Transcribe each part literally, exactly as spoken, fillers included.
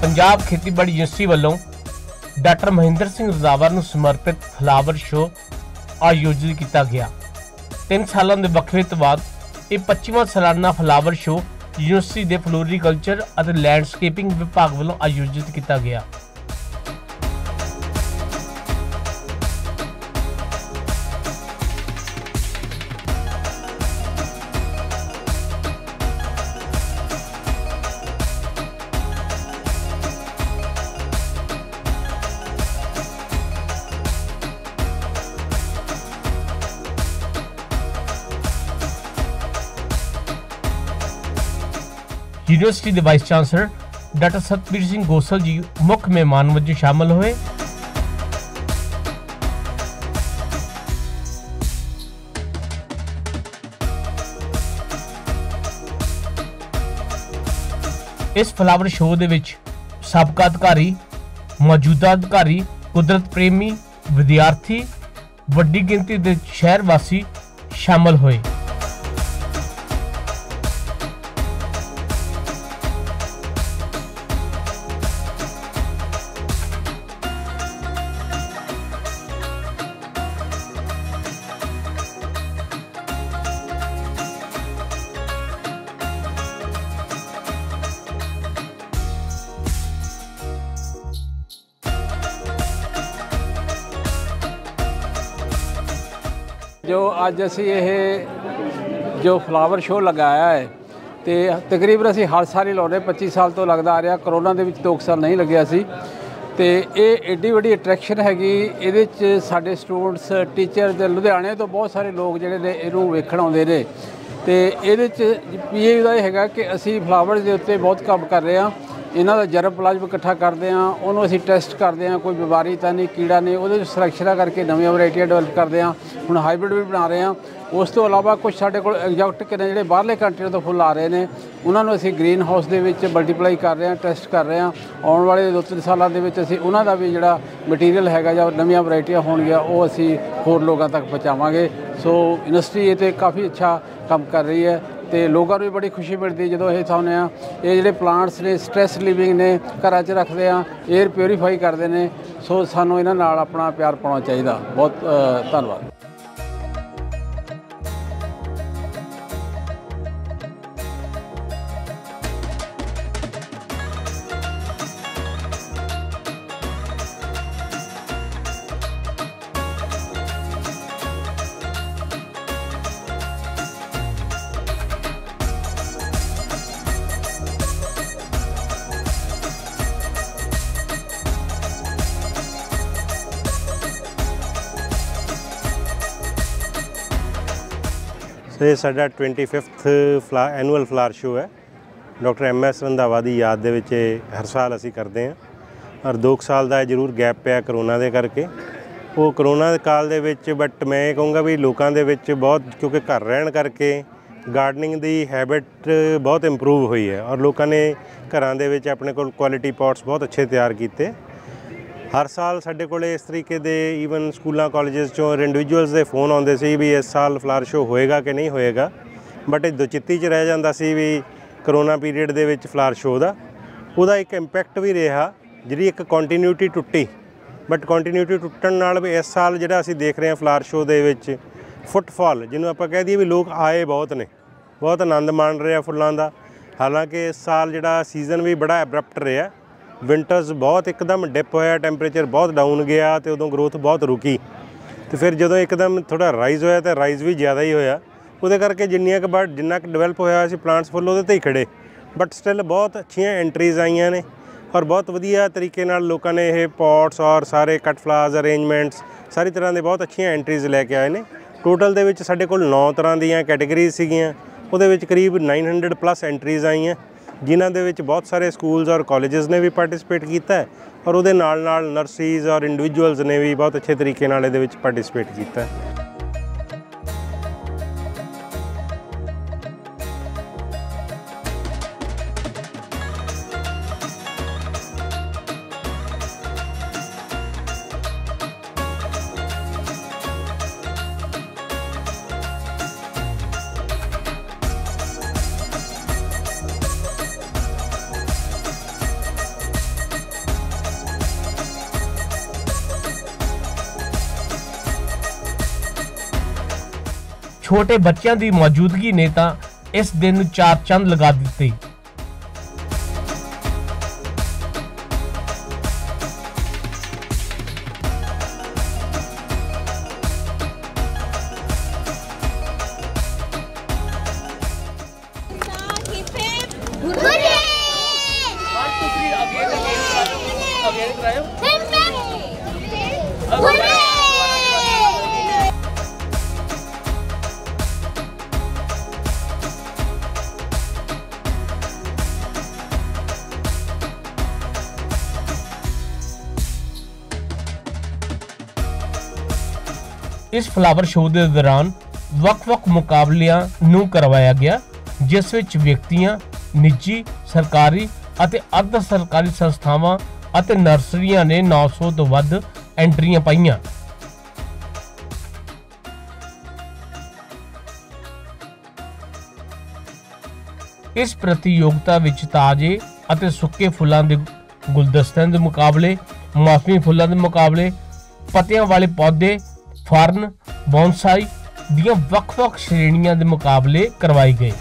पंजाब खेतीबाड़ी यूनिवर्सिटी वालों डॉक्टर महेंद्र सिंह रंधावा नूं समर्पित फ्लावर शो आयोजित किया गया। तीन सालों के वक्फे तो बाद यह पच्चीवां सालाना फ्लावर शो यूनिवर्सिटी के फ्लोरीकल्चर और लैंडस्केपिंग विभाग वालों आयोजित किया गया। यूनिवर्सिटी के vice chancellor doctor Satbir Singh Gosal ji मुख्य मेहमान वजों शामिल हुए। इस फ्लावर शो दे विच साबका अधिकारी, मौजूदा अधिकारी, कुदरत प्रेमी, विद्यार्थी, वड्डी गिनती के शहर वासी शामिल हुए। जो अज असी ये जो फ्लावर शो लगाया है तो तकरीबन असी हर साल ही लाने पच्चीस साल तो लगता आ रहा। करोना के दो साल नहीं लग्या सी तो ये एड्डी वड्डी अट्रैक्शन हैगी। ये साडे स्टूडेंट्स टीचर ते लुधियाने तो बहुत सारे लोग जिहड़े ने इहनूं वेखण आउंदे ने तो ये पी ए का हैगा कि असी फ्लावर के उत्ते बहुत काम कर रहे हैं। इन्हां दा जर्म प्लाज्म इकट्ठा करते हैं, उन्होंं असी टेस्ट करते हैं, कोई बीमारी तो नहीं, कीड़ा नहीं, वो सिलेक्शन करके नवी वैरायटियां डेवलप करते हैं। हुण हाईब्रिड भी बना रहे हैं। उस तो इलावा कुछ साडे कोल एग्जॉटिक ने जिहड़े बाहरले कंट्रियों तो फुल आ रहे हैं, उन्होंने असी ग्रीन हाउस दे विच मल्टीप्लाई कर रहे हैं, टेस्ट कर रहे हैं। आने वाले दो तीन सालों के असी उन्हां दा भी जिहड़ा मटीरियल हैगा जां नवीं वैरायटियां होणगियां वो असी होर लोगों तक पहुँचावांगे। सो यूनिवर्सिटी ये तो काफ़ी अच्छा काम कर रही है तो लोगों को भी बड़ी खुशी मिलती जो ये सामने आ ये जोड़े प्लांट्स ने स्ट्रैस लिविंग ने घर च रखते हैं, एयर प्योरीफाई करते हैं। सो सानू इन्हां नाल अपना प्यार पाना चाहिए। बहुत धन्यवाद। ये साडा ट्वेंटी फिफ्थ फ्ला एनुअल फ्लावर शो है। डॉक्टर एम एस रंधावा की याद दे विच हर साल असी करते हैं और दो साल का जरूर गैप पिया करोना के करके। वो करोना काल दे विच बट मैं कहूँगा भी लोगों के विच बहुत क्योंकि घर रहन करके गार्डनिंग की हैबिट बहुत इंप्रूव हुई है और लोगों ने घरां दे विच अपने कोल क्वालिटी पॉट्स बहुत अच्छे तैयार किए। हर साल साडे कोल इस तरीके दे ईवन स्कूलों कॉलेजेस चों इंडिविजुअल्स के फोन आउंदे सी भी इस साल फ्लावर शो होएगा कि नहीं होएगा, बट दुचित्ती च रह जांदा सी भी करोना पीरीयड दे विच फ्लावर शो दा उहदा एक इंपैक्ट भी रहा, जिहड़ी एक कंटिन्यूटी टुट्टी। बट कंटिन्यूटी टुट्टण नाल भी इस साल जिहड़ा असीं देख रहे हैं फ्लावर शो दे विच फुटफॉल जिन्हों आपां कह दईए भी लोग आए बहुत ने, बहुत आनंद माण रहे हैं फुल्लां दा। हालांकि इस साल जिहड़ा सीजन भी बड़ा एब्रप्ट रहा, विंटर्स बहुत एकदम डिप होया, टैंपरेचर बहुत डाउन गया तो उदों ग्रोथ बहुत रुकी तो फिर जो एकदम थोड़ा राइज होया तो राइज भी ज़्यादा ही होया। उहदे करके जिन्नियां क बट जिन्ना क डिवेलप होया सी प्लांट्स फुल उहदे ते ही खड़े, बट स्टिल बहुत अच्छियां एंट्रीज आईयां ने और बहुत वधिया तरीके नाल लोकां ने ये पॉट्स और सारे कट फ्लावर्स अरेंजमेंट्स सारी तरह के बहुत अच्छियां एंट्रीज लैके आए ने। टोटल दे विच साडे कोल नौ तरह दीयां कैटेगरीज सीगियां, उहदे विच करीब नाइन हंड्रड प्लस एंट्रीज आईयां जिन्हां दे विच बहुत सारे स्कूल्स और कॉलेजेस ने भी पार्टिसिपेट किया है और उहदे नाल नाल नर्सरीज और इंडिविजुअल्स ने भी बहुत अच्छे तरीके नाल इहदे विच पार्टिसिपेट किया है। छोटे बच्चों की मौजूदगी ने तां इस दिन नूं चार चंद लगा दिते। इस फ्लावर शो के दौरान वक्-वक् मुकाबलियां नूं करवाया गया, जिस विच व्यक्तियां, निजी, सरकारी ਅਤੇ अर्ध सरकारी संस्थावां ਅਤੇ नर्सरियां ने नौ सौ तो वध एंट्रियां पाईयां। इस प्रतियोगिता विच ताजे ਅਤੇ सुक्के फुल्लां दे गुलदस्तिਆਂ ਦੇ मुकाबले, मौसमी फुल्लां दे मुकाबले, पत्तियां वाले पौधे, फर्न, बॉन्साई दियां वक्-वक् श्रेणियां दे मुकाबले करवाए गए।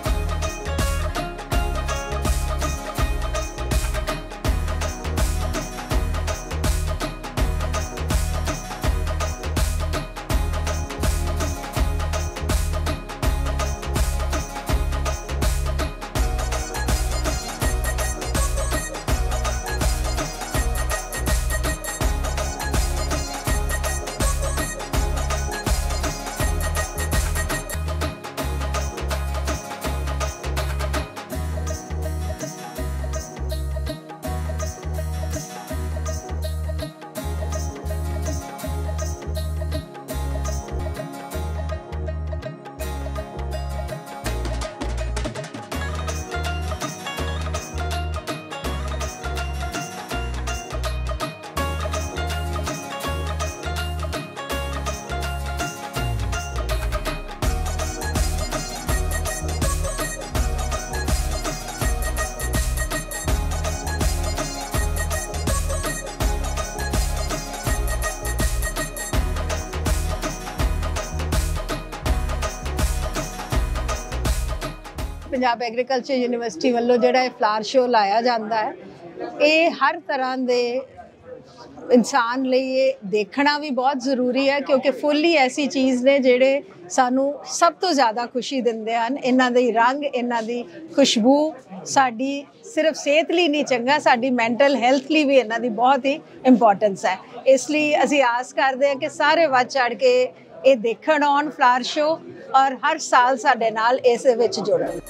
पंजाब एग्रीकल्चर यूनिवर्सिटी वालों जिहड़ा फ्लावर शो लाया जाता है, ये हर तरह के इंसान लिए ये देखना भी बहुत ज़रूरी है, क्योंकि फुल ही ऐसी चीज़ ने जिहड़े सानू सब तो ज़्यादा खुशी दिंदे हन। इन्हां दे रंग, इन्हां दी खुशबू साडी सिर्फ सेहत लिए नहीं चंगा, साडी मैंटल हैल्थ लिए भी इन्हां दी बहुत ही इंपॉर्टेंस है। इसलिए असीं आस करते हैं कि सारे वध चढ़ के ये देखण आउण फ्लावर शो और हर साल साडे नाल इस विच जुड़न।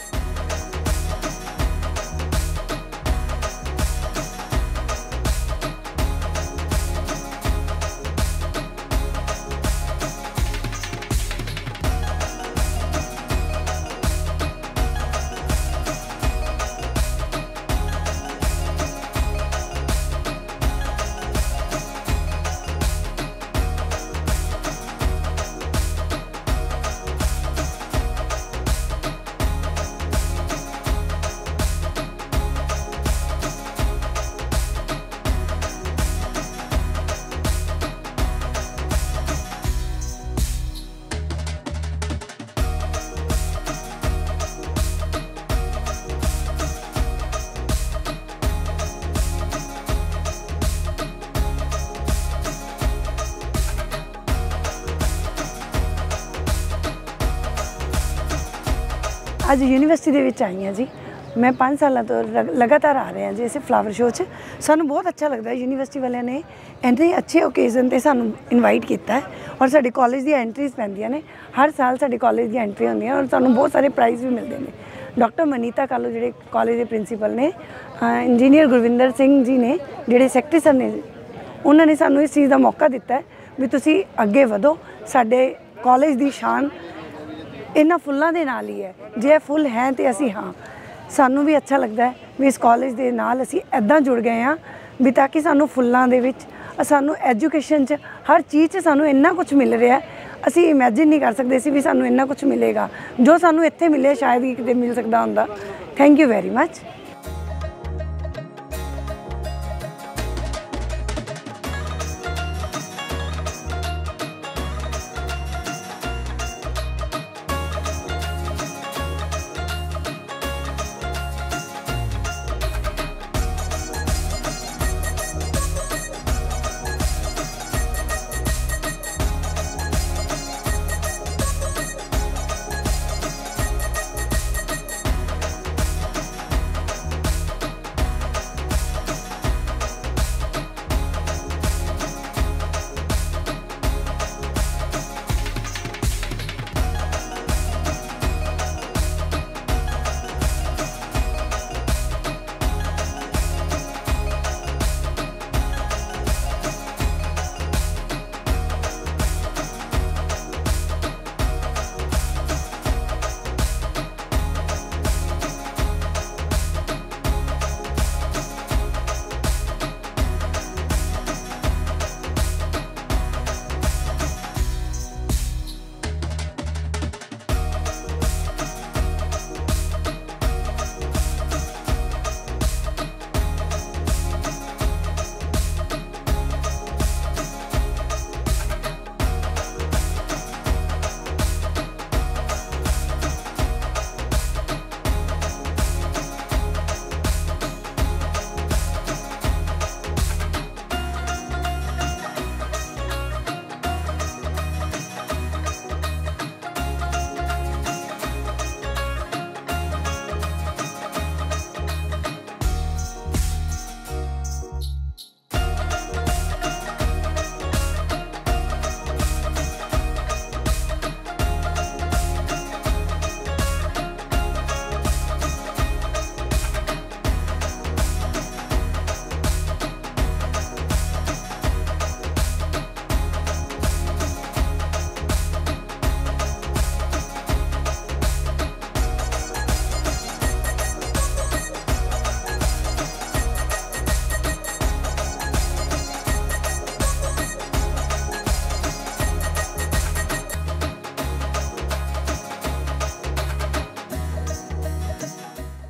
ਅੱਜ यूनिवर्सिटी ਦੇ ਵਿੱਚ ਆਈ ਹਾਂ ਜੀ। मैं पाँच सालों तो लगातार आ रहे हैं जी इसे फ्लावर शो च। सानू बहुत अच्छा लगता है, यूनिवर्सिटी वाले ने एंट्री अच्छे ओकेजन पर सानू इनवाइट किया है और साडे कॉलेज दी एंट्रीज पैंदियां ने, हर साल साडे कॉलेज दी एंट्री होंदियां और सानू बहुत सारे प्राइज़ भी मिलते हैं। डॉक्टर मनीता कालो जिहड़े कॉलेज के प्रिंसीपल ने, इंजीनियर गुरविंदर सिंह जी ने जिहड़े सैकटरी सर ने, उन्होंने सानू इस चीज़ का मौका दिता है भी तुसी अगे वधो। साडे कॉलेज की शान इन्हां फुल्लां दे नाल ही है, जे फुल हैं तो असी हाँ सानू भी अच्छा लगता है भी इस कॉलेज के नाल असी ऐदां जुड़ गए हाँ भी ताकि सानू फुल्लां दे विच सानू एजुकेशन च हर चीज़ च सानू इन्ना कुछ मिल रहा है, असी इमेजिन नहीं कर सकते सी भी सानू इन्ना कुछ मिलेगा। जो सानू इत्थे मिले शायद ही किते मिल सकता हुंदा। Thank you very much.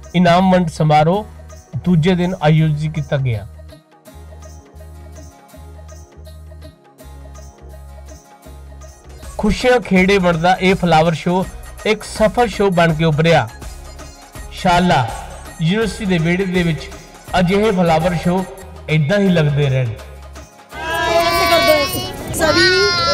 इनाम वंड समारोह दूजे दिन आयोजित किया गया। खुशियां खेड़े बनता यह फ्लावर शो एक सफल शो बन के उभरिया। शाला यूनिवर्सिटी के विहड़े दे विच अजिहे फ्लावर शो इदां ही लगते रहन। सभी